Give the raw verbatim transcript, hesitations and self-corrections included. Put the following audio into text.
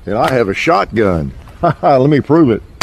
And I have a shotgun. Let me prove it.